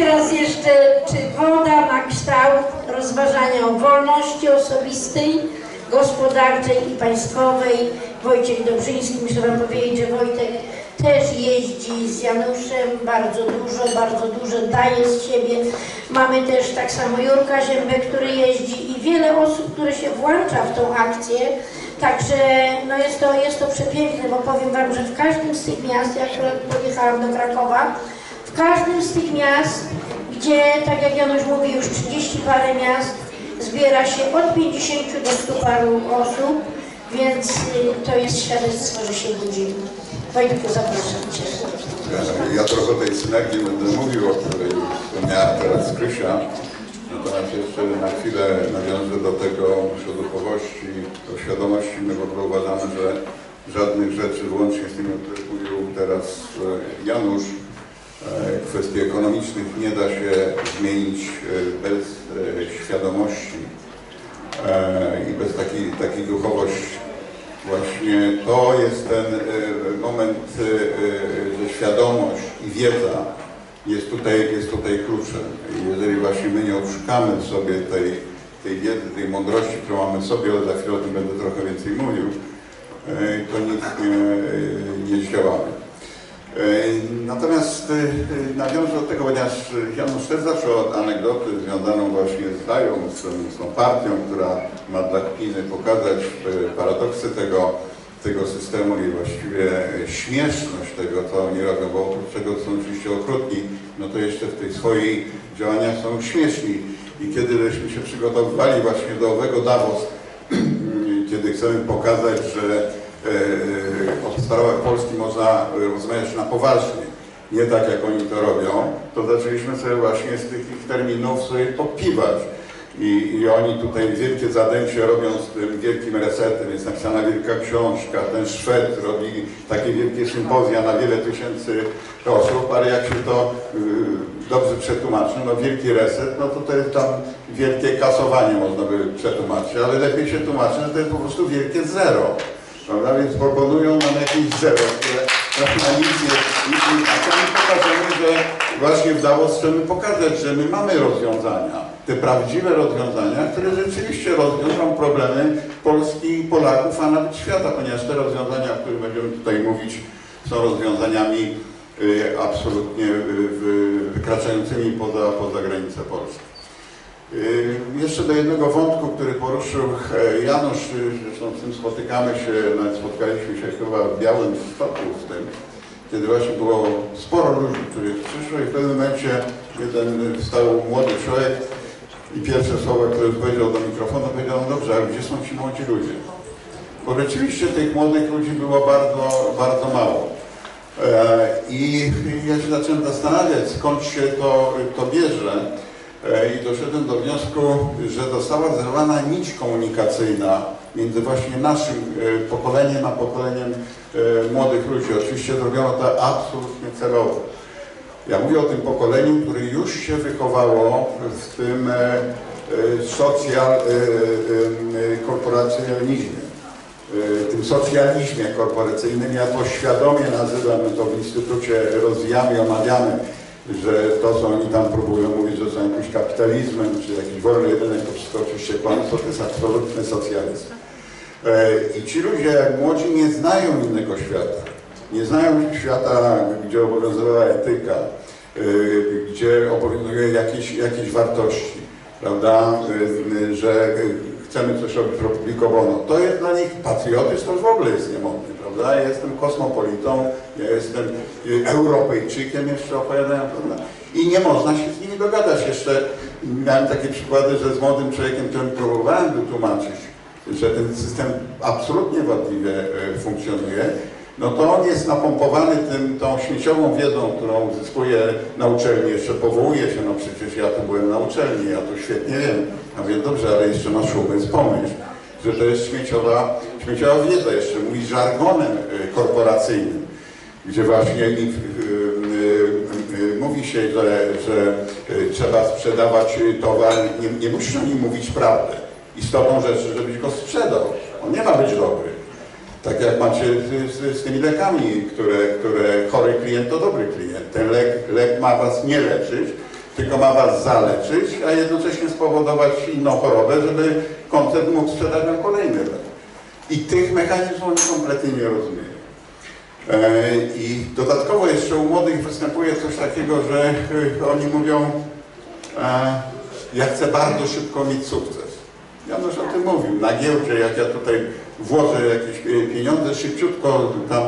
teraz jeszcze, czy woda ma kształt rozważania o wolności osobistej, gospodarczej i państwowej. Wojciech Dobrzyński, muszę wam powiedzieć, że Wojtek też jeździ z Januszem bardzo dużo daje z siebie. Mamy też tak samo Jurka Ziębę, który jeździ i wiele osób, które się włącza w tą akcję. Także no jest to przepiękne, bo powiem wam, że w każdym z tych miast, ja akurat pojechałam do Krakowa, w każdym z tych miast, gdzie, tak jak Janusz mówi, już 30 parę miast, zbiera się od 50 do 100 paru osób, więc to jest świadectwo, że się budzimy. Wojtku, zapraszam Cię. Ja trochę o tej synergii będę mówił, o której wspomniała teraz Krysia. Natomiast jeszcze na chwilę nawiążę do tego, do duchowości, do świadomości. My w ogóle uważamy, że żadnych rzeczy, wyłącznie z tymi, o których mówił teraz Janusz, kwestii ekonomicznych nie da się zmienić bez świadomości i bez takiej duchowości. Właśnie to jest ten moment, że świadomość i wiedza jest tutaj kluczem. Jeżeli właśnie my nie odszukamy sobie tej wiedzy, tej mądrości, którą mamy sobie, ale za chwilę o tym będę trochę więcej mówił, to nic nie zdziałamy. Natomiast nawiążę do tego, ponieważ Janusz też zaczął od anegdoty związaną właśnie z Dają, z tą partią, która ma dla kpiny pokazać paradoksy tego systemu i właściwie śmieszność tego, co oni robią, bo oprócz tego są oczywiście okrutni, no to jeszcze w tej swojej działaniach są śmieszni. I kiedy żeśmy się przygotowywali właśnie do owego Davos, kiedy chcemy pokazać, że o sprawach Polski można rozmawiać na poważnie, nie tak jak oni to robią, to zaczęliśmy sobie właśnie z tych ich terminów sobie podpiwać. I oni tutaj wielkie zadęcie robią z tym wielkim resetem, jest napisana wielka książka, ten Szwed robi takie wielkie sympozja na wiele tysięcy osób, ale jak się to dobrze przetłumaczy, no wielki reset, no to jest tam wielkie kasowanie można by przetłumaczyć, ale lepiej się tłumaczy, że to jest po prostu wielkie zero. Prawda? Więc proponują nam jakieś zero, które na nic nie... A to my pokażemy, że właśnie w Davos chcemy pokazać, że my mamy rozwiązania, te prawdziwe rozwiązania, które rzeczywiście rozwiążą problemy Polski i Polaków, a nawet świata, ponieważ te rozwiązania, o których będziemy tutaj mówić, są rozwiązaniami absolutnie wykraczającymi poza granice Polski. Jeszcze do jednego wątku, który poruszył Janusz, zresztą z tym spotykamy się, nawet spotkaliśmy się chyba w Białymstoku z tym, kiedy właśnie było sporo ludzi, których przyszło i w pewnym momencie jeden wstał młody człowiek i pierwsze słowa, które powiedział do mikrofonu, powiedział: no dobrze, ale gdzie są ci młodzi ludzie? Bo rzeczywiście tych młodych ludzi było bardzo mało. I ja się zacząłem zastanawiać, skąd się to bierze. I doszedłem do wniosku, że została zerwana nić komunikacyjna między właśnie naszym pokoleniem a pokoleniem młodych ludzi. Oczywiście zrobiono to absolutnie celowo. Ja mówię o tym pokoleniu, które już się wychowało w tym korporacjonizmie, tym socjalizmie korporacyjnym. Ja to świadomie nazywam, to w Instytucie rozwijamy i omawiamy, że to, co oni tam próbują mówić, że są jakimś kapitalizmem, czy jakiś wolny rynek, to wszystko oczywiście kłamstwo, to jest absolutny socjalizm. I ci ludzie, jak młodzi, nie znają innego świata. Nie znają świata, gdzie obowiązywała etyka, gdzie obowiązują jakieś wartości, prawda, że chcemy coś robić pro bono. To jest dla nich patriotyzm, to już w ogóle jest niemodny, prawda? Ja jestem kosmopolitą, ja jestem Europejczykiem, jeszcze opowiadają, prawda? I nie można się z nimi dogadać. Jeszcze miałem takie przykłady, że z młodym człowiekiem, którym próbowałem wytłumaczyć, że ten system absolutnie wadliwie funkcjonuje, no to on jest napompowany tą śmieciową wiedzą, którą uzyskuje na uczelni, jeszcze powołuje się, no przecież ja tu byłem na uczelni, ja to świetnie wiem. Ja mówię, dobrze, ale jeszcze masz umysł, pomyśl, że to jest śmieciowa wiedza, jeszcze mówi żargonem korporacyjnym, gdzie właśnie mówi się, że trzeba sprzedawać towar, nie musisz o nim mówić prawdę. Istotą rzeczy, żebyś go sprzedał. On nie ma być dobry. Tak jak macie z tymi lekami, które chory klient to dobry klient. Ten lek ma was nie leczyć, tylko ma was zaleczyć, a jednocześnie spowodować inną chorobę, żeby koncern mógł sprzedać nam kolejny lek. I tych mechanizmów oni kompletnie nie rozumieją. I dodatkowo jeszcze u młodych występuje coś takiego, że oni mówią, ja chcę bardzo szybko mieć sukces. Jan już o tym mówił, na giełdzie, jak ja tutaj włożę jakieś pieniądze, szybciutko tam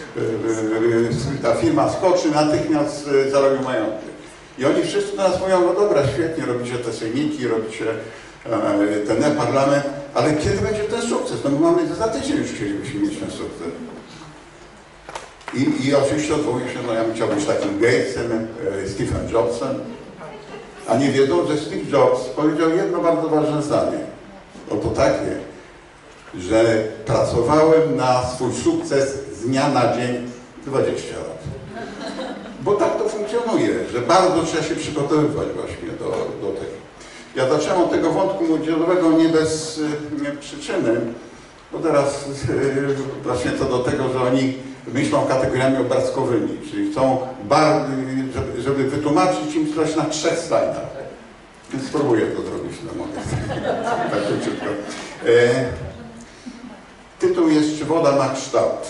ta firma skoczy, natychmiast zarobią majątek. I oni wszyscy do nas mówią, no dobra, świetnie, robicie te sejmiki, robicie ten e-parlament, ale kiedy będzie ten sukces? No my mamy za tydzień już chcielibyśmy mieć ten sukces. I oczywiście odwołuje się, no ja bym chciał być takim Gatesem, Stephen Jobsem, a nie wiedzą, że Steve Jobs powiedział jedno bardzo ważne zdanie. Oto takie, że pracowałem na swój sukces z dnia na dzień 20 lat. Bo tak to funkcjonuje, że bardzo trzeba się przygotowywać właśnie do tego. Ja zacząłem od tego wątku młodzieżowego nie bez przyczyny, bo teraz właśnie co do tego, że oni myślą kategoriami obrazkowymi, czyli chcą, żeby wytłumaczyć im coś na 3 slajdach. Więc spróbuję to zrobić na moment. Tak króciutko. Tytuł jest Czy woda ma kształt?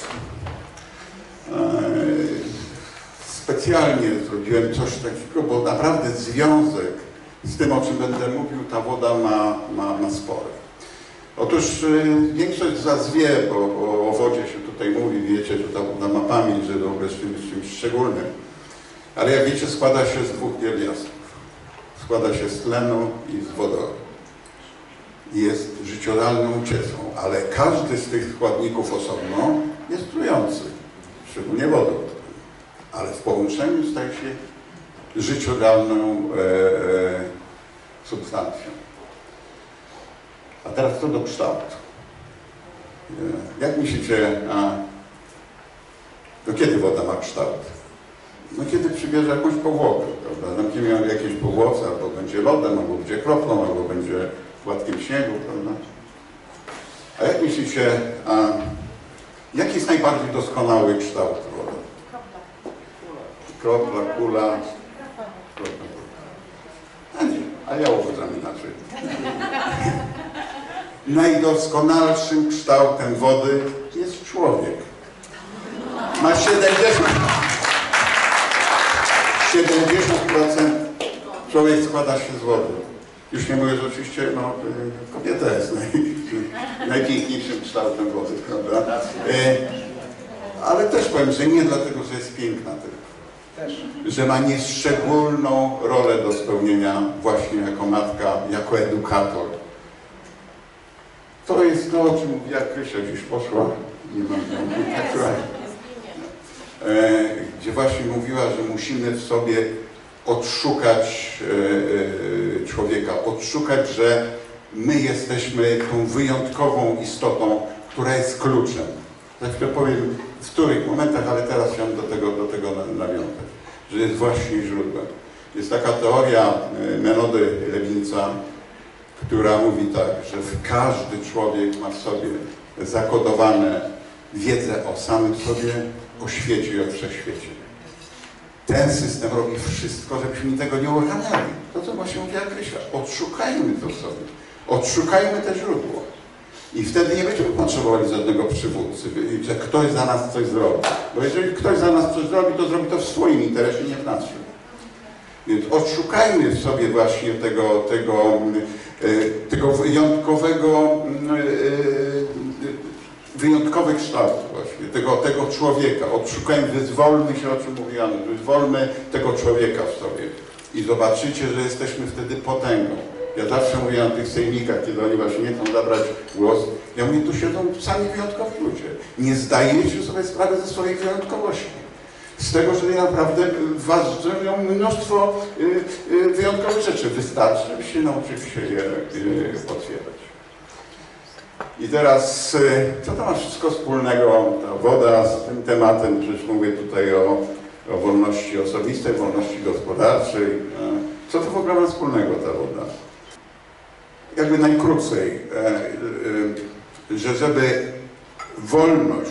Specjalnie zrobiłem coś takiego, bo naprawdę związek z tym, o czym będę mówił, ta woda ma spory. Otóż większość z was wie, bo o wodzie się tutaj mówi, wiecie, że ta woda ma pamięć, że w ogóle jest czymś szczególnym. Ale jak wiecie, składa się z 2 pierwiastków. Składa się z tlenu i z wodoru. Jest życiodalną cieczą, ale każdy z tych składników osobno jest trujący, szczególnie wodór. Ale w połączeniu staje się życiodalną substancją. A teraz co do kształtu. Jak myślicie, to kiedy woda ma kształt? No kiedy przybierze jakąś powłokę, prawda? Zamkniemy ją w jakiejś powłoce, albo będzie lodem, albo będzie kroplą, albo będzie płatkiem śniegu, prawda? A jak myślicie, jaki jest najbardziej doskonały kształt wody? Kropla, kula. A nie, a ja uważam inaczej. Najdoskonalszym kształtem wody jest człowiek. Ma 70% człowiek składa się z wody. Już nie mówię, że oczywiście kobieta jest najpiękniejszym kształtem wody, prawda? Ale też powiem, że nie dlatego, że jest piękna tylko. Że ma nieszczególną rolę do spełnienia właśnie jako matka, jako edukator. To jest to, o czym mówiła Krysia, gdzieś poszła, nie mam gdzie właśnie mówiła, że musimy w sobie odszukać człowieka, odszukać, że my jesteśmy tą wyjątkową istotą, która jest kluczem. Za chwilę powiem w których momentach, ale teraz chciałem do tego nawiązać, że jest właśnie źródłem. Jest taka teoria Menody Leibnica, która mówi tak, że każdy człowiek ma w sobie zakodowane wiedzę o samym sobie, o świecie i o wszechświecie. Ten system robi wszystko, żebyśmy tego nie uruchamiali. To, co właśnie mówiła Krysia, odszukajmy to w sobie, odszukajmy te źródło. I wtedy nie będziemy potrzebowali żadnego przywódcy, że ktoś za nas coś zrobi. Bo jeżeli ktoś za nas coś zrobi, to zrobi to w swoim interesie, nie w naszym. Więc odszukajmy w sobie właśnie tego wyjątkowy kształt właśnie, tego człowieka. Odszukajmy, wyzwolmy się, o czym mówiłam, wyzwolmy tego człowieka w sobie. I zobaczycie, że jesteśmy wtedy potęgą. Ja zawsze mówię na tych sejmikach, kiedy oni właśnie nie chcą zabrać głos, ja mówię, tu siedzą sami wyjątkowi ludzie. Nie zdajecie sobie sprawy ze swojej wyjątkowości. Z tego, że naprawdę was żyją mnóstwo wyjątkowych rzeczy. Wystarczy, żebyście nauczyli się je potwierdzać. I teraz, co to ma wszystko wspólnego, ta woda z tym tematem? Przecież mówię tutaj o wolności osobistej, wolności gospodarczej. Co to w ogóle ma wspólnego ta woda? Jakby najkrócej, że żeby wolność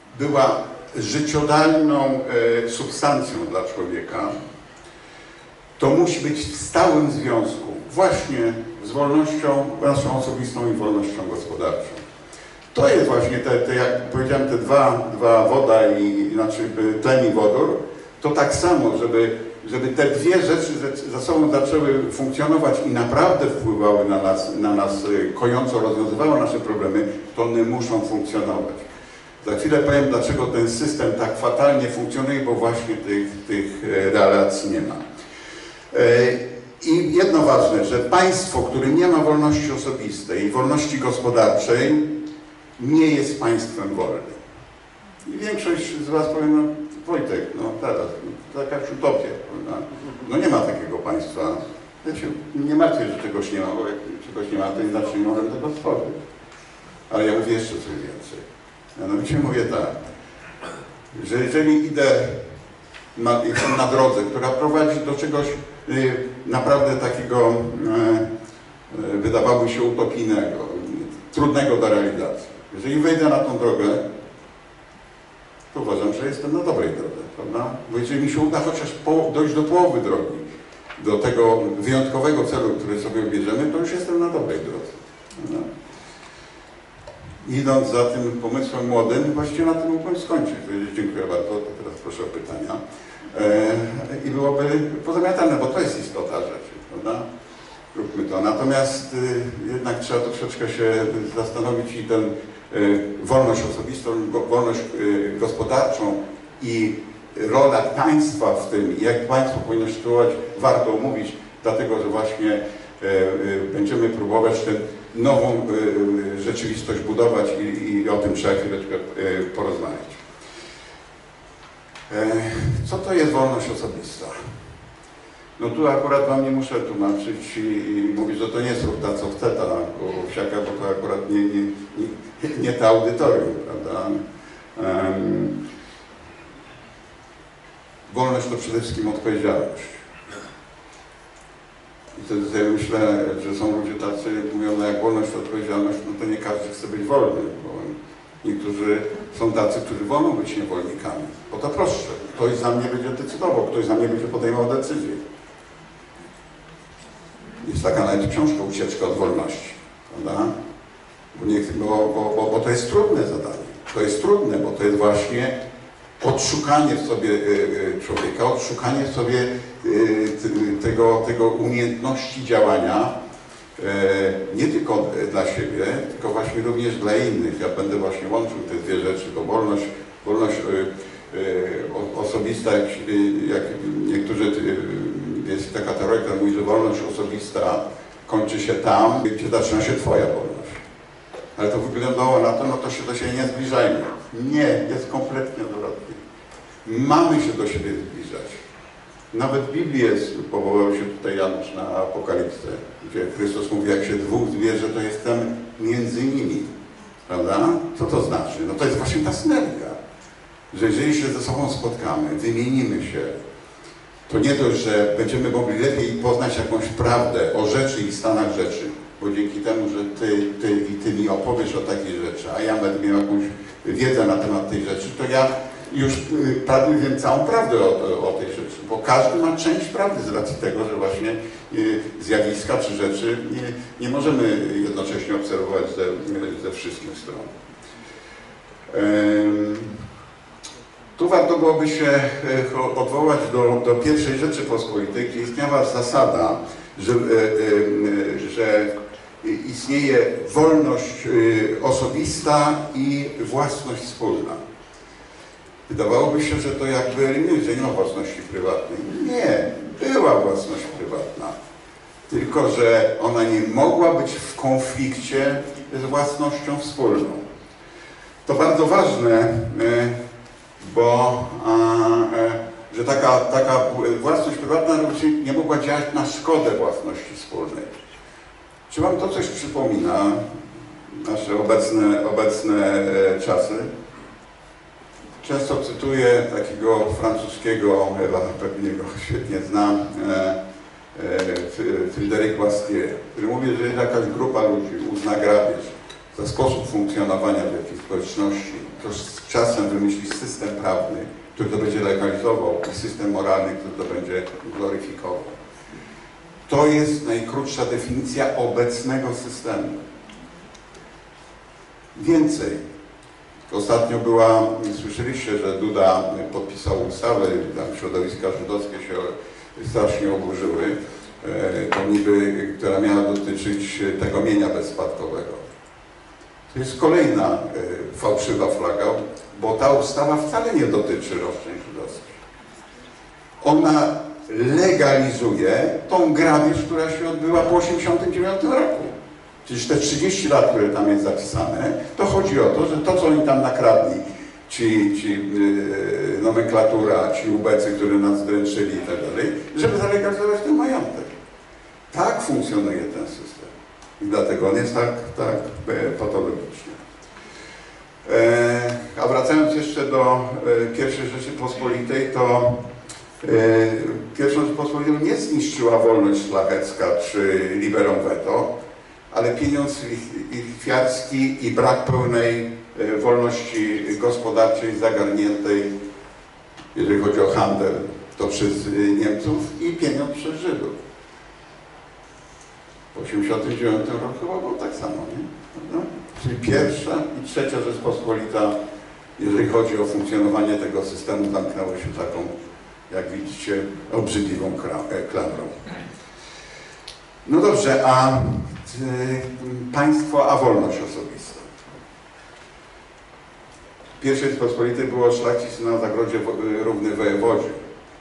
była życiodalną substancją dla człowieka, to musi być w stałym związku właśnie z wolnością naszą osobistą i wolnością gospodarczą. To jest właśnie jak powiedziałem, te dwa woda znaczy tlen i wodór, to tak samo, żeby te dwie rzeczy ze sobą zaczęły funkcjonować i naprawdę wpływały na nas kojąco, rozwiązywały nasze problemy, to one muszą funkcjonować. Za chwilę powiem, dlaczego ten system tak fatalnie funkcjonuje, bo właśnie tych relacji nie ma. I jedno ważne, że państwo, które nie ma wolności osobistej i wolności gospodarczej, nie jest państwem wolnym. I większość z was powie, no Wojtek, no teraz, to jakaś utopia, prawda? No nie ma takiego państwa. Ja się nie martwię, że czegoś nie ma, bo jak czegoś nie ma, to inaczej nie możemy tego stworzyć. Ale ja mówię jeszcze coś więcej. Mianowicie mówię tak, że jeżeli idę na drodze, która prowadzi do czegoś naprawdę takiego, wydawałoby się utopijnego, trudnego do realizacji. Jeżeli wejdę na tą drogę, to uważam, że jestem na dobrej drodze, prawda? Bo jeżeli mi się uda chociaż dojść do połowy drogi, do tego wyjątkowego celu, który sobie obierzemy, to już jestem na dobrej drodze. Prawda? Idąc za tym pomysłem młodym, właściwie na tym mógłbym skończyć. Dziękuję bardzo, to teraz proszę o pytania. I byłoby pozamiatane, bo to jest istota rzeczy, prawda? Róbmy to. Natomiast jednak trzeba troszeczkę się zastanowić i tę wolność osobistą, wolność gospodarczą i rola państwa w tym, jak państwo powinno się sytuować, warto omówić, dlatego że właśnie będziemy próbować tę nową rzeczywistość budować i o tym trzeba chwileczkę porozmawiać. Co to jest wolność osobista? No tu akurat wam nie muszę tłumaczyć i mówić, że to nie jest rób ta co chce ta wsiaka, bo to akurat nie to audytorium, prawda? Wolność to przede wszystkim odpowiedzialność. I wtedy sobie myślę, że są ludzie tacy, mówią, no jak wolność to odpowiedzialność, no to nie każdy chce być wolny, bo niektórzy są tacy, którzy wolą być niewolnikami. Bo to prostsze. Ktoś za mnie będzie decydował, ktoś za mnie będzie podejmował decyzje. Jest taka nawet książka Ucieczka od wolności, prawda? Bo to jest trudne zadanie. To jest trudne, bo to jest właśnie odszukanie w sobie człowieka, odszukanie w sobie tego umiejętności działania nie tylko dla siebie, tylko właśnie również dla innych. Ja będę właśnie łączył te dwie rzeczy, to wolność osobista, jak niektórzy, jest taka teoria, która mówi, że wolność osobista kończy się tam, gdzie zaczyna się twoja wolność. Ale to wyglądało na to, no to się do siebie nie zbliżajmy. Nie, jest kompletnie odwrotnie. Mamy się do siebie zbliżać. Nawet w Biblii powołał się tutaj Janusz na Apokalipsę, gdzie Chrystus mówi, jak się dwóch zbierze, to jestem między nimi. Prawda? Co to znaczy? No to jest właśnie ta synergia, że jeżeli się ze sobą spotkamy, wymienimy się, to nie dość, że będziemy mogli lepiej poznać jakąś prawdę o rzeczy i stanach rzeczy, bo dzięki temu, że ty mi opowiesz o takiej rzeczy, a ja będę miał jakąś wiedzę na temat tej rzeczy, to ja już wiem całą prawdę o tej rzeczy, bo każdy ma część prawdy z racji tego, że właśnie zjawiska czy rzeczy nie możemy jednocześnie obserwować ze wszystkich stron. Tu warto byłoby się odwołać do pierwszej Rzeczypospolitej, gdzie istniała zasada, że istnieje wolność osobista i własność wspólna. Wydawałoby się, że to jakby eliminuje, że nie ma własności prywatnej. Nie, była własność prywatna. Tylko że ona nie mogła być w konflikcie z własnością wspólną. To bardzo ważne, bo że taka własność prywatna nie mogła działać na szkodę własności wspólnej. Czy wam to coś przypomina, nasze obecne czasy? Często cytuję takiego francuskiego, pewnie go świetnie znam, Frédéric Bastiat, który mówi, że jakaś grupa ludzi uzna grabież za sposób funkcjonowania w jakiejś społeczności, to z czasem wymyśli system prawny, który to będzie legalizował, i system moralny, który to będzie gloryfikował. To jest najkrótsza definicja obecnego systemu. Więcej. Ostatnio słyszeliście, że Duda podpisał ustawę, tam środowiska żydowskie się strasznie oburzyły, to niby, która miała dotyczyć tego mienia bezspadkowego. To jest kolejna fałszywa flaga, bo ta ustawa wcale nie dotyczy roszczeń żydowskich. Ona legalizuje tą grabież, która się odbyła po 1989 roku. Przecież te 30 lat, które tam jest zapisane, to chodzi o to, że to, co oni tam nakradli, ci nomenklatura, ci ubecy, którzy nas dręczyli i tak dalej, żeby zalegalizować ten majątek. Tak funkcjonuje ten system. I dlatego on jest tak patologiczny. A wracając jeszcze do pierwszej Rzeczypospolitej, to pierwszą Rzeczypospolitą nie zniszczyła wolność szlachecka czy liberum veto, ale pieniądz lichwiarski i brak pełnej wolności gospodarczej zagarniętej, jeżeli chodzi o handel, to przez Niemców i pieniądz przez Żydów. W 1989 roku chyba było tak samo, nie? No? Czyli pierwsza i trzecia Rzeczpospolita, jeżeli chodzi o funkcjonowanie tego systemu, zamknęły się taką, jak widzicie, obrzydliwą klamrą. No dobrze, a państwo, a wolność osobista. W pierwszej Rzeczpospolitej było szlachcic na zagrodzie równy wojewodzie,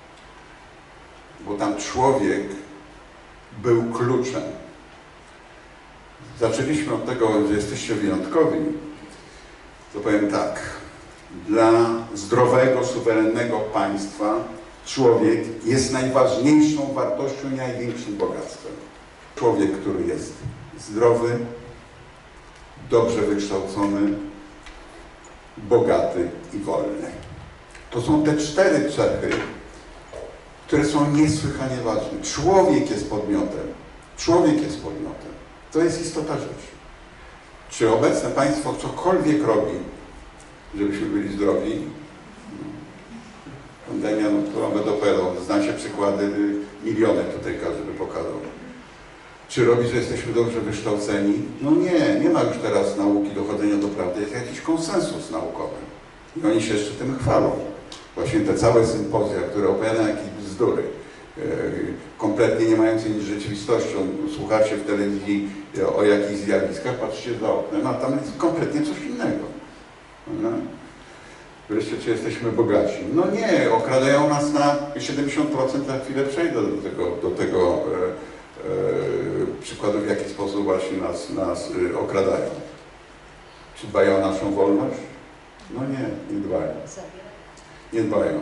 bo tam człowiek był kluczem. Zaczęliśmy od tego, że jesteście wyjątkowi, to powiem tak. Dla zdrowego, suwerennego państwa człowiek jest najważniejszą wartością i największym bogactwem. Człowiek, który jest zdrowy, dobrze wykształcony, bogaty i wolny. To są te 4 cechy, które są niesłychanie ważne. Człowiek jest podmiotem. Człowiek jest podmiotem. To jest istota rzeczy. Czy obecne państwo cokolwiek robi, żebyśmy byli zdrowi? Pandemia, którą by dopiero, zna się przykłady, miliony tutaj każdy by pokazał. Czy robi, że jesteśmy dobrze wykształceni? No nie ma już teraz nauki dochodzenia do prawdy, jest jakiś konsensus naukowy. I oni się jeszcze tym chwalą. Właśnie te całe sympozja, które opowiadają jakieś bzdury, kompletnie nie mające nic z rzeczywistością, słuchacie w telewizji o jakichś zjawiskach, patrzycie za oknem, a tam jest kompletnie coś innego. No. Wreszcie, czy jesteśmy bogaci? No nie, okradają nas na 70%, za chwilę przejdę do tego przykładu, w jaki sposób właśnie nas okradają. Czy dbają o naszą wolność? No nie dbają. Nie dbają.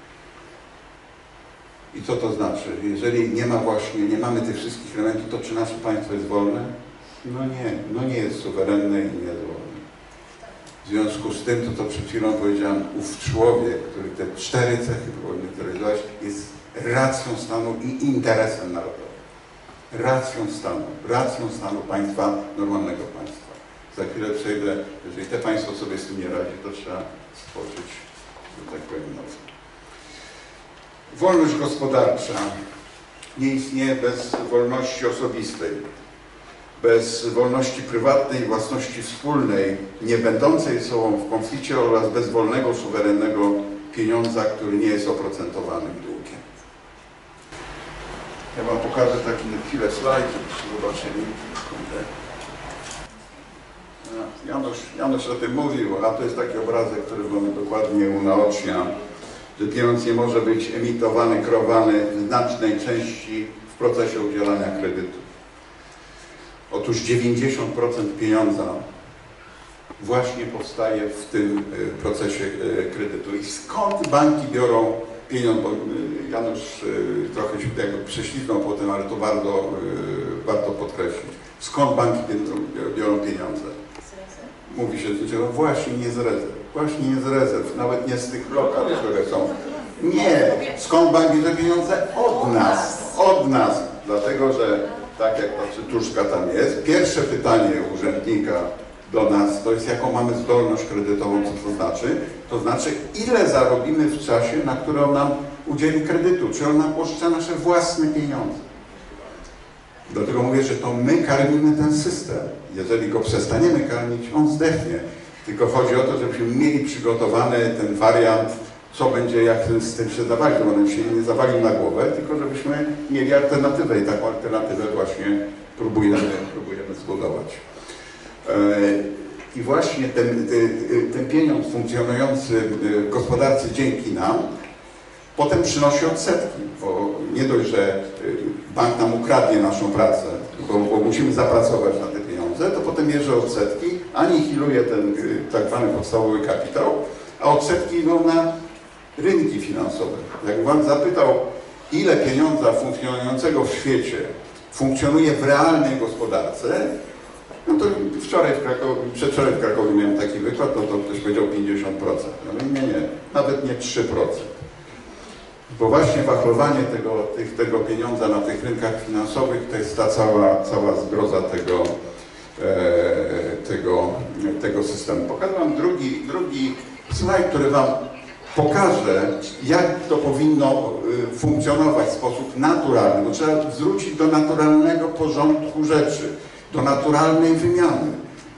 I co to znaczy? Jeżeli nie mamy tych wszystkich elementów, to czy nasze państwo jest wolne? No nie jest suwerenne i nie jest wolne. W związku z tym, to co przed chwilą powiedziałem, ów człowiek, który te 4 cechy powinny charakteryzować, jest racją stanu i interesem narodowym. Racją stanu państwa, normalnego państwa. Za chwilę przejdę, jeżeli te państwo sobie z tym nie radzi, to trzeba stworzyć, że tak powiem, nowe. Wolność gospodarcza nie istnieje bez wolności osobistej, bez wolności prywatnej, własności wspólnej, nie będącej ze sobą w konflikcie oraz bez wolnego, suwerennego pieniądza, który nie jest oprocentowanym długiem. Ja wam pokażę taki na chwilę slajd, żebyście zobaczyli. Janusz o tym mówił, a to jest taki obrazek, który wam dokładnie unaocznia, że pieniądz nie może być emitowany, kreowany w znacznej części w procesie udzielania kredytu. Otóż 90% pieniądza właśnie powstaje w tym procesie kredytu. I skąd banki biorą pieniądz? Bo Janusz trochę się jakby prześliznął po tym, ale to warto podkreślić. Skąd banki biorą pieniądze? Mówi się, że właśnie nie z rezerw. Właśnie nie z rezerw, nawet nie z tych lokal, które są. Nie! Skąd bank bierze pieniądze? Od nas. Dlatego, że tak jak ta cytuszka tam jest, pierwsze pytanie urzędnika do nas to jest, jaką mamy zdolność kredytową, co to znaczy? To znaczy, ile zarobimy w czasie, na który on nam udzieli kredytu, czy on nam pożycza nasze własne pieniądze. Dlatego mówię, że to my karmimy ten system. Jeżeli go przestaniemy karmić, on zdechnie. Tylko chodzi o to, żebyśmy mieli przygotowany ten wariant, co będzie, jak z tym się zawalić, bo on się nie zawalił na głowę, tylko żebyśmy mieli alternatywę i taką alternatywę właśnie próbujemy zbudować. I właśnie ten pieniądz funkcjonujący w gospodarce dzięki nam potem przynosi odsetki, bo nie dość, że bank nam ukradnie naszą pracę, bo musimy zapracować na te pieniądze, to potem bierze odsetki, anihiluje ten tak zwany podstawowy kapitał, a odsetki idą na rynki finansowe. Jak pan zapytał, ile pieniądza funkcjonującego w świecie funkcjonuje w realnej gospodarce, no to przedwczoraj w Krakowie miałem taki wykład, no to ktoś powiedział 50%. No nie, nawet nie 3%. Bo właśnie wachlowanie tego pieniądza na tych rynkach finansowych to jest ta cała zgroza tego systemu. Pokażę wam drugi slajd, który wam pokaże, jak to powinno funkcjonować w sposób naturalny. Bo trzeba wrócić do naturalnego porządku rzeczy, do naturalnej wymiany.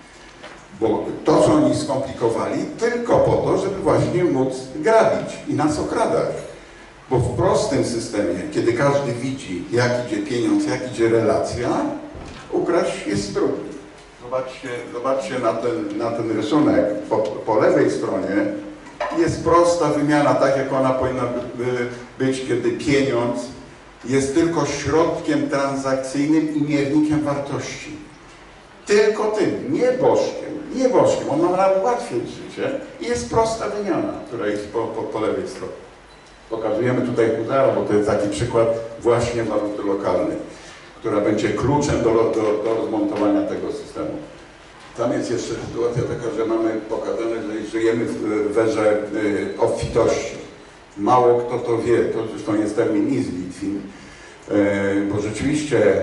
Bo to, co oni skomplikowali, tylko po to, żeby właśnie móc grabić i nas okradać. Bo w prostym systemie, kiedy każdy widzi, jak idzie pieniądz, jak idzie relacja, ukraść jest trudno. Zobaczcie na ten rysunek. Po lewej stronie jest prosta wymiana, tak jak ona powinna być, kiedy pieniądz jest tylko środkiem transakcyjnym i miernikiem wartości. Tylko tym, nie bożkiem. On ma nam ułatwić życie i jest prosta wymiana, która jest po lewej stronie. Pokazujemy tutaj Huzara, bo to jest taki przykład właśnie waluty lokalnej, która będzie kluczem do rozmontowania tego systemu. Tam jest jeszcze sytuacja taka, że mamy pokazane, że żyjemy w erze obfitości. Mało kto to wie, to zresztą jest termin iz Litwin, bo rzeczywiście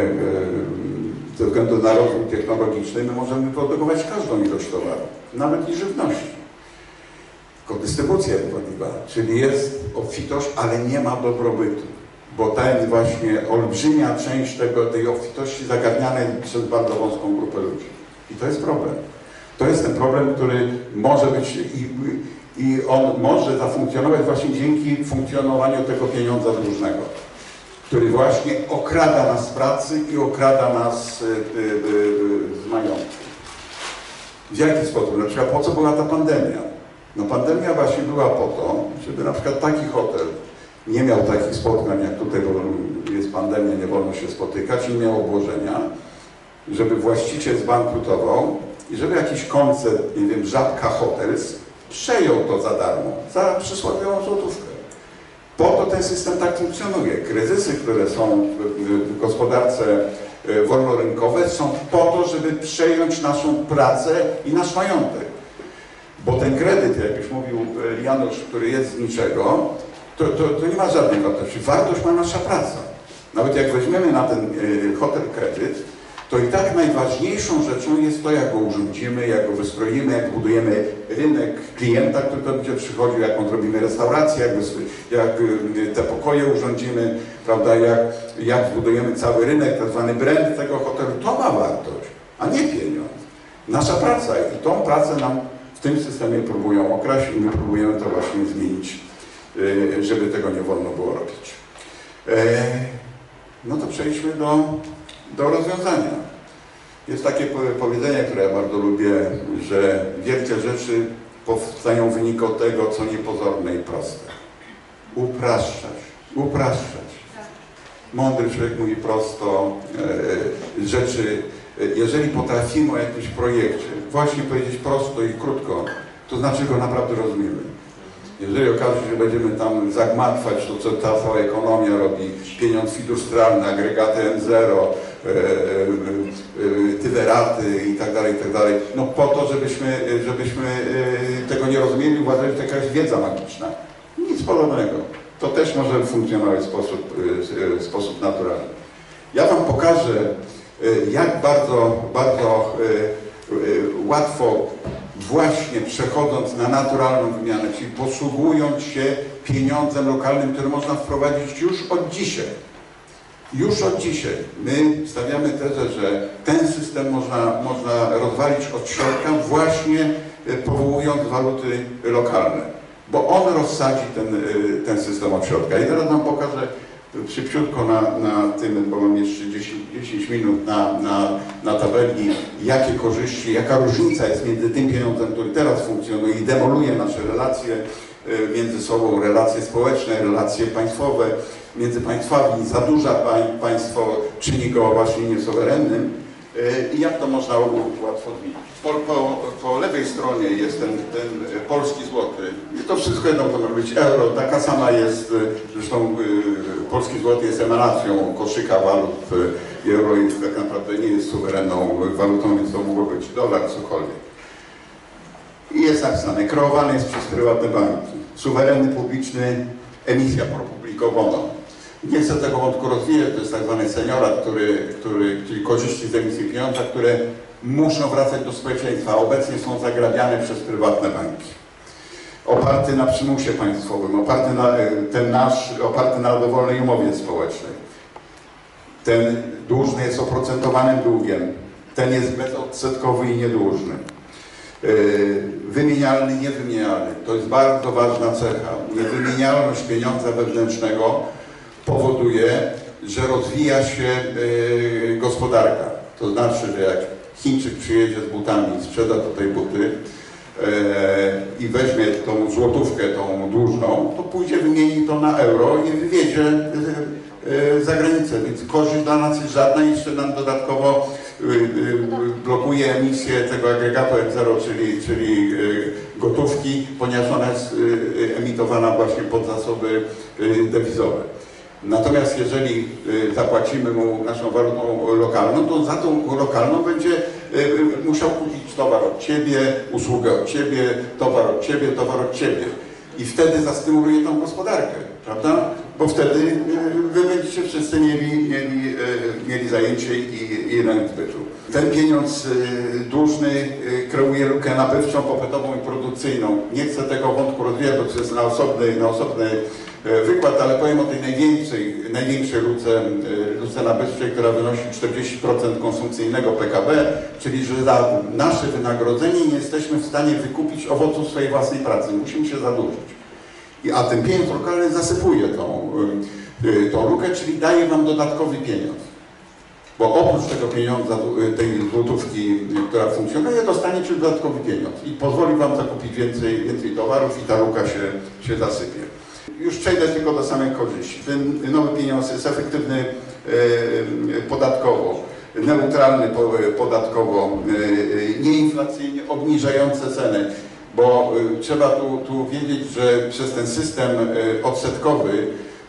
ze względu na rozwój technologiczny my możemy produkować każdą ilość towaru, nawet i żywności. Tylko dystrybucja jest wadliwa, czyli jest obfitość, ale nie ma dobrobytu, bo ta jest właśnie olbrzymia część tej obfitości zagarniana jest przez bardzo wąską grupę ludzi. I to jest problem. To jest ten problem, który może być i on może zafunkcjonować właśnie dzięki funkcjonowaniu tego pieniądza dłużnego, który właśnie okrada nas z pracy i okrada nas z majątku. W jaki sposób? Na przykład po co była ta pandemia? No pandemia właśnie była po to, żeby na przykład taki hotel nie miał takich spotkań jak tutaj, bo jest pandemia, nie wolno się spotykać, nie miał obłożenia, żeby właściciel zbankrutował i żeby jakiś koncert, nie wiem, Żabka Hotels przejął to za darmo, za przysłowiową złotówkę. Po to ten system tak funkcjonuje. Kryzysy, które są w gospodarce wolnorynkowe, są po to, żeby przejąć naszą pracę i nasz majątek. Bo ten kredyt, jak już mówił Janusz, który jest z niczego, to nie ma żadnej wartości. Wartość ma nasza praca. Nawet jak weźmiemy na ten hotel kredyt, to i tak najważniejszą rzeczą jest to, jak go urządzimy, jak go wystroimy, jak budujemy rynek klienta, który to będzie przychodził, jaką zrobimy restaurację, jak te pokoje urządzimy, prawda, jak zbudujemy cały rynek, tak zwany brand tego hotelu. To ma wartość, a nie pieniądz. Nasza praca i tą pracę nam w tym systemie próbują okraść i my próbujemy to właśnie zmienić, żeby tego nie wolno było robić. No to przejdźmy do rozwiązania. Jest takie powiedzenie, które ja bardzo lubię, że wielkie rzeczy powstają w wyniku tego, co niepozorne i proste. Upraszczać. Mądry człowiek mówi prosto rzeczy. Jeżeli potrafimy o jakimś projekcie właśnie powiedzieć prosto i krótko, to znaczy go naprawdę rozumiemy. Jeżeli okaże się, że będziemy tam zagmatwać to, co ta cała ekonomia robi, pieniądz fidustrialny, agregaty M0, tyweraty i tak dalej, no po to, żebyśmy tego nie rozumieli, uważali, że to jakaś wiedza magiczna. Nic podobnego. To też może funkcjonować w sposób naturalny. Ja wam pokażę, jak bardzo łatwo właśnie przechodząc na naturalną wymianę, czyli posługując się pieniądzem lokalnym, który można wprowadzić już od dzisiaj. Już od dzisiaj my stawiamy tezę, że ten system można rozwalić od środka właśnie powołując waluty lokalne, bo on rozsadzi ten system od środka. I teraz wam pokażę szybciutko na tym, bo mam jeszcze 10 minut na tabeli, jakie korzyści, jaka różnica jest między tym pieniądzem, który teraz funkcjonuje i demoluje nasze relacje między sobą, relacje społeczne, relacje państwowe, między państwami, zadłuża państwo, czyni go właśnie niesuwerennym i jak to można łatwo zmienić. Po lewej stronie jest ten polski złoty i to wszystko jedno to może być euro, taka sama jest, zresztą polski złoty jest emanacją koszyka walut i euro jest tak naprawdę nie jest suwerenną walutą, więc to mogło być dolar, cokolwiek. I jest napisane, kreowany jest przez prywatne banki, suwerenny, publiczny, emisja pro publico bono. Nie chcę tego wątku rozwijać, to jest tak zwany seniorat, czyli korzyści z emisji pieniądza, które muszą wracać do społeczeństwa, a obecnie są zagrabiane przez prywatne banki. Oparty na przymusie państwowym, oparty na dowolnej umowie społecznej. Ten dłużny jest oprocentowanym długiem, ten jest bezodsetkowy i niedłużny. Wymienialny, niewymienialny. To jest bardzo ważna cecha. Niewymienialność pieniądza wewnętrznego powoduje, że rozwija się gospodarka. To znaczy, że jak Chińczyk przyjedzie z butami i sprzeda tutaj buty i weźmie tą złotówkę, tą dłużną, to pójdzie, wymieni to na euro i wywiezie za granicę. Więc korzyść dla nas jest żadna, jeszcze nam dodatkowo blokuje emisję tego agregatu M0, czyli gotówki, ponieważ ona jest emitowana właśnie pod zasoby dewizowe. Natomiast jeżeli zapłacimy mu naszą walutą lokalną, to za tą lokalną będzie musiał kupić towar od ciebie, usługę od ciebie, towar od ciebie. I wtedy zastymuluje tą gospodarkę, prawda? Bo wtedy wy będziecie wszyscy mieli zajęcie i rynek zbytu. Ten pieniądz dłużny kreuje lukę nabywczą, popytową i produkcyjną. Nie chcę tego wątku rozwijać, bo to jest na osobny wykład, ale powiem o tej największej luce nabywczej, która wynosi 40% konsumpcyjnego PKB, czyli że za nasze wynagrodzenie nie jesteśmy w stanie wykupić owoców swojej własnej pracy. Musimy się zadłużyć. A ten pieniądz lokalny zasypuje tą lukę, czyli daje wam dodatkowy pieniądz. Bo oprócz tego pieniądza, tej złotówki, która funkcjonuje, dostaniecie dodatkowy pieniądz i pozwoli wam zakupić więcej towarów i ta luka się zasypie. Już przejdę tylko do samej korzyści. Ten nowy pieniądz jest efektywny podatkowo, neutralny podatkowo, nieinflacyjnie, obniżające ceny, bo trzeba tu wiedzieć, że przez ten system odsetkowy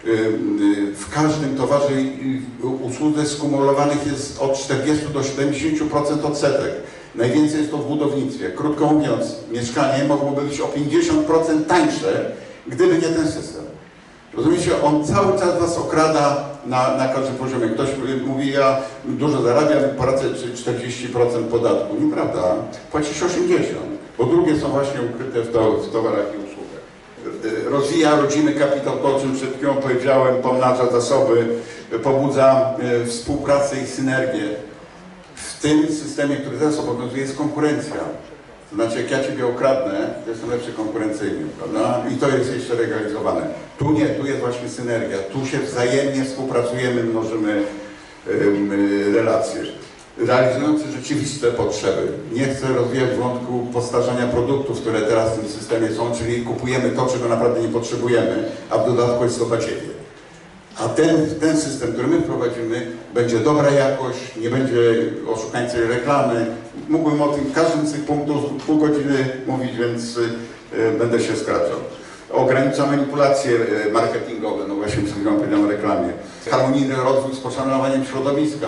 w każdym towarze i usłudze skumulowanych jest od 40 do 70% odsetek. Najwięcej jest to w budownictwie. Krótko mówiąc, mieszkanie mogłoby być o 50% tańsze, gdyby nie ten system. Rozumiecie, on cały czas was okrada na każdym poziomie. Ktoś mówi, ja dużo zarabiam, płacę 40% podatku. Nieprawda, płacisz 80%, bo drugie są właśnie ukryte w towarach i usługach. Rozwija rodzimy kapitał, to o czym przed chwilą powiedziałem, pomnaża zasoby, pobudza współpracę i synergię. W tym systemie, który teraz obowiązuje, jest konkurencja. To znaczy, jak ja ciebie okradnę, to jestem lepszy konkurencyjnie, prawda? I to jest jeszcze legalizowane. Tu nie, tu jest właśnie synergia. Tu się wzajemnie współpracujemy, mnożymy relacje. Realizujący rzeczywiste potrzeby. Nie chcę rozwijać wątku postarzania produktów, które teraz w tym systemie są, czyli kupujemy to, czego naprawdę nie potrzebujemy, a w dodatku jest to badziewie. A ten system, który my wprowadzimy, będzie dobra jakość, nie będzie oszukańczej reklamy. Mógłbym o tym każdym z tych punktów pół godziny mówić, więc będę się skracał. Ogranicza manipulacje marketingowe, no właśnie przed chwilą powiedziałem o reklamie. Harmonijny rozwój z poszanowaniem środowiska.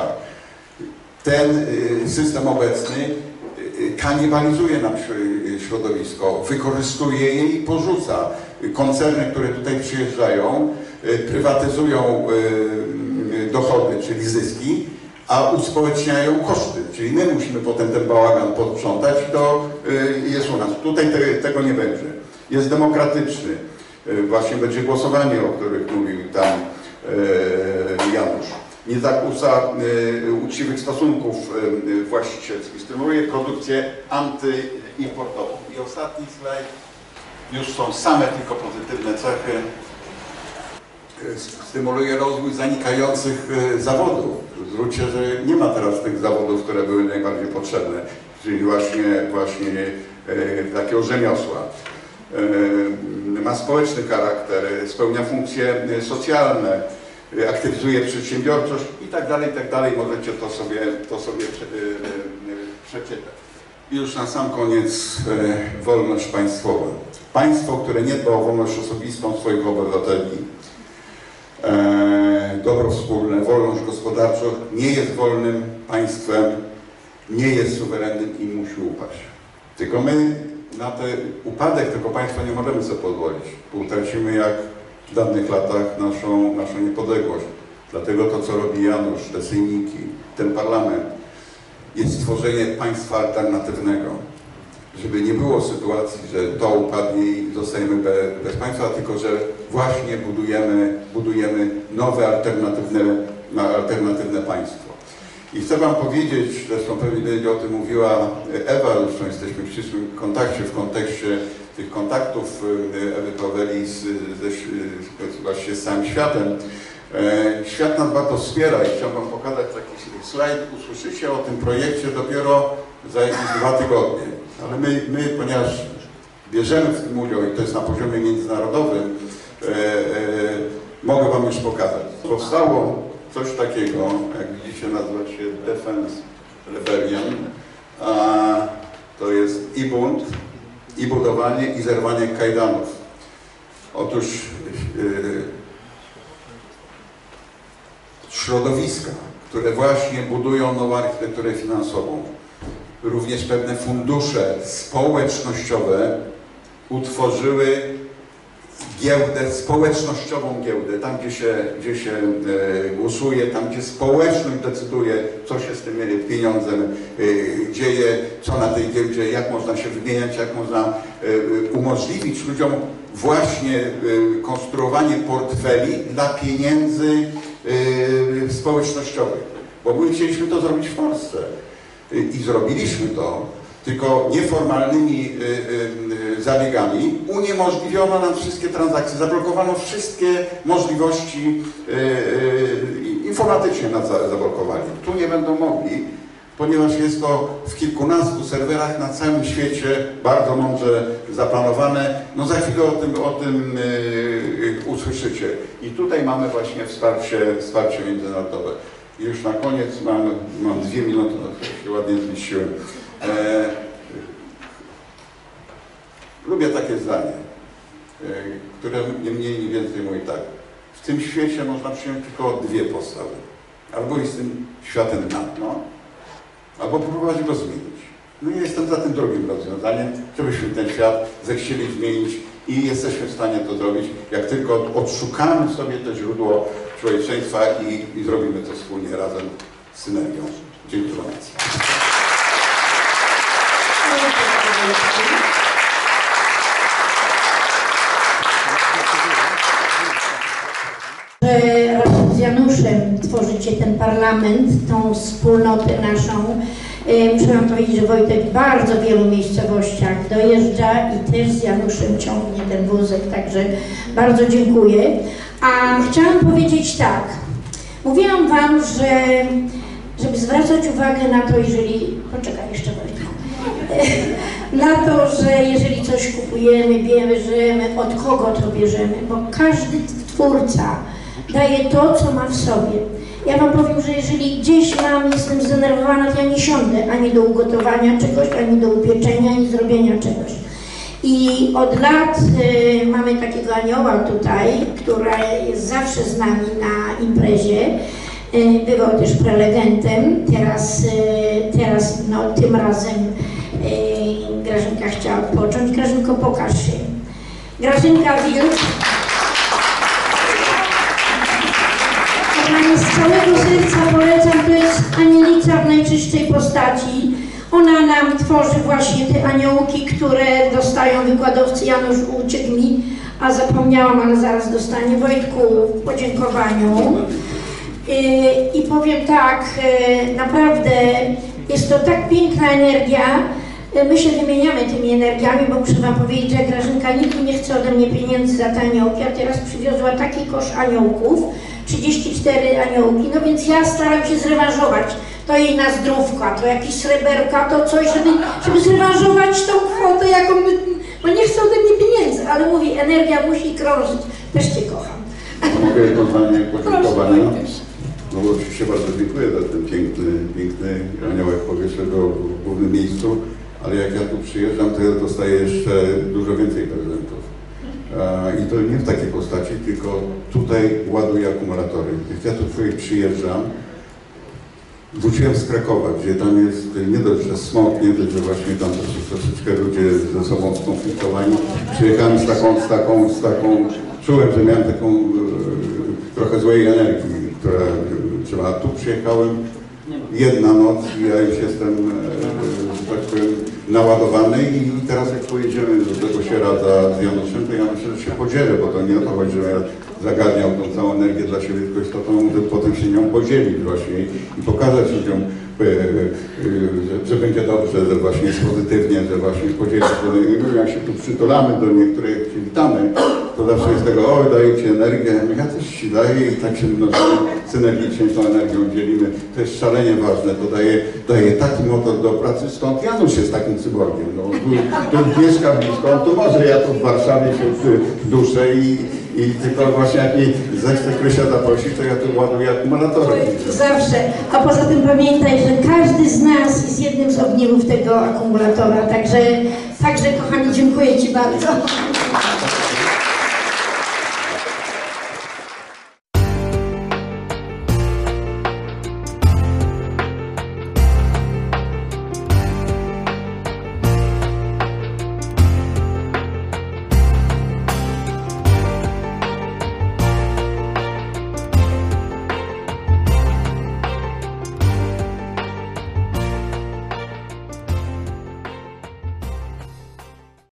Ten system obecny kanibalizuje nam środowisko, wykorzystuje je i porzuca. Koncerny, które tutaj przyjeżdżają, prywatyzują dochody, czyli zyski, a uspołeczniają koszty. Czyli my musimy potem ten bałagan posprzątać i to jest u nas. Tutaj tego nie będzie. Jest demokratyczny. Właśnie będzie głosowanie, o których mówił tam Janusz. nie zakłóca uczciwych stosunków właścicielskich, stymuluje produkcję antyimportową. I ostatni slajd, już są same tylko pozytywne cechy. Stymuluje rozwój zanikających zawodów. Zwróćcie, że nie ma teraz tych zawodów, które były najbardziej potrzebne, czyli właśnie takiego rzemiosła. Ma społeczny charakter, spełnia funkcje socjalne, aktywizuje przedsiębiorczość i tak dalej, możecie to sobie przeczytać. I już na sam koniec wolność państwowa. Państwo, które nie dba o wolność osobistą swoich obywateli, dobro wspólne, wolność gospodarczą, nie jest wolnym państwem, nie jest suwerennym i musi upaść. Tylko my na ten upadek tego państwa nie możemy sobie pozwolić. Utracimy jak w dawnych latach naszą niepodległość. Dlatego to, co robi Janusz, te sejmiki, ten parlament, jest stworzenie państwa alternatywnego. Żeby nie było sytuacji, że to upadnie i zostajemy bez państwa, tylko że właśnie budujemy nowe, alternatywne państwo. I chcę wam powiedzieć, zresztą pewnie o tym mówiła Ewa, zresztą jesteśmy w ścisłym kontakcie, w kontekście tych kontaktów Ewy Paweli właśnie z całym światem. Świat nas bardzo wspiera i chciałbym wam pokazać taki slajd. Usłyszycie o tym projekcie dopiero za jakieś 2 tygodnie. Ale my, ponieważ bierzemy w tym udział i to jest na poziomie międzynarodowym, mogę wam już pokazać. Powstało coś takiego, jak widzicie, nazywa się Defense Rebellion. To jest i bunt, i budowanie, i zerwanie kajdanów. Otóż środowiska, które właśnie budują nową architekturę finansową, również pewne fundusze społecznościowe utworzyły giełdę, społecznościową giełdę, tam gdzie się głosuje, tam gdzie społeczność decyduje, co się z tym pieniądzem dzieje, co na tej giełdzie, jak można się wymieniać, jak można umożliwić ludziom właśnie konstruowanie portfeli dla pieniędzy społecznościowych. Bo my chcieliśmy to zrobić w Polsce i zrobiliśmy to, tylko nieformalnymi zabiegami uniemożliwiono nam wszystkie transakcje, zablokowano wszystkie możliwości, informatycznie nas zablokowali. Tu nie będą mogli, ponieważ jest to w kilkunastu serwerach na całym świecie, bardzo mądrze zaplanowane. No za chwilę o tym usłyszycie. I tutaj mamy właśnie wsparcie międzynarodowe. I już na koniec mam 2 minuty, no się ładnie zmieściłem. Lubię takie zdanie, które nie mniej, nie więcej mówi tak. W tym świecie można przyjąć tylko 2 postawy. Albo iść z tym światem na dno, albo próbować go zmienić. No i jestem za tym drugim rozwiązaniem, żebyśmy ten świat zechcieli zmienić i jesteśmy w stanie to zrobić, jak tylko odszukamy sobie to źródło człowieczeństwa i zrobimy to wspólnie razem z synergią. Dziękuję bardzo. Że razem z Januszem tworzycie ten parlament, tą wspólnotę naszą. Muszę wam powiedzieć, że Wojtek w bardzo wielu miejscowościach dojeżdża i też z Januszem ciągnie ten wózek, także bardzo dziękuję. A chciałam powiedzieć tak, mówiłam wam, żeby zwracać uwagę na to, jeżeli... Poczekaj jeszcze, Wojtku. Na to, że jeżeli coś kupujemy, bierzemy, od kogo to bierzemy, bo każdy twórca daje to, co ma w sobie. Ja wam powiem, że jeżeli gdzieś jestem zdenerwowana, to ja nie siądę ani do ugotowania czegoś, ani do upieczenia, ani zrobienia czegoś. I od lat mamy takiego anioła tutaj, która jest zawsze z nami na imprezie. Bywał też prelegentem, teraz no, tym razem Grażynka chciała odpocząć. Grażynko, pokaż się. Grażynka Wilk. Z całego serca polecam, to jest anielica w najczystszej postaci. Ona nam tworzy właśnie te aniołki, które dostają wykładowcy. Janusz uciekł mi, a zapomniałam, ale zaraz dostanie. Wojtku, w podziękowaniu. I powiem tak, naprawdę jest to tak piękna energia. My się wymieniamy tymi energiami, bo muszę wam powiedzieć, że Grażynka nigdy nie chce ode mnie pieniędzy za te aniołki, a teraz przywiozła taki kosz aniołków, 34 aniołki, no więc ja staram się zrewanżować. To jej na zdrówko, a to jakieś sreberka, to coś, żeby zrewanżować tą kwotę, jaką bo nie chce ode mnie pieniędzy, ale mówi, energia musi krążyć. Też cię kocham. Mogę jednoznacznie podziękowania. No bo oczywiście bardzo dziękuję za ten piękny aniołek powietrznego w głównym miejscu, ale jak ja tu przyjeżdżam, to ja dostaję jeszcze dużo więcej prezentów. I to nie w takiej postaci, tylko tutaj ładuję akumulatory. Jak ja tu przyjeżdżam, wróciłem z Krakowa, gdzie tam jest nie dość, że smog, nie dość, że właśnie tam troszeczkę ludzie ze sobą skonfliktowani. Przyjechałem z taką, czułem, że miałem taką trochę złej energii, która trzeba. Tu przyjechałem jedna noc i ja już jestem, że tak powiem, naładowany i teraz jak pojedziemy do tego Sieradza z Januszem, to ja myślę, że się podzielę, bo to nie o to chodzi, że ja zagarniał tą całą energię dla siebie, tylko istotą, potem się nią podzielić właśnie i pokazać ludziom, że będzie dobrze, że właśnie jest pozytywnie, że właśnie podzielić, bo jak się tu przytulamy do niektórych, jak się witamy, to zawsze jest tego, oj, daję Ci energię, ja też Ci daję i tak się mnożymy, synergicznie tą energią dzielimy. To jest szalenie ważne, to daje taki motor do pracy, stąd Janusz jest takim cyborgiem, no, tu mieszka blisko, to może ja tu w Warszawie się duszę i tylko właśnie jak mi zechce Krysia zaprosić, to ja tu ładuję akumulatory. Zawsze. A poza tym pamiętaj, że każdy z nas jest jednym z ogniwów tego akumulatora. Także kochani, dziękuję Ci bardzo.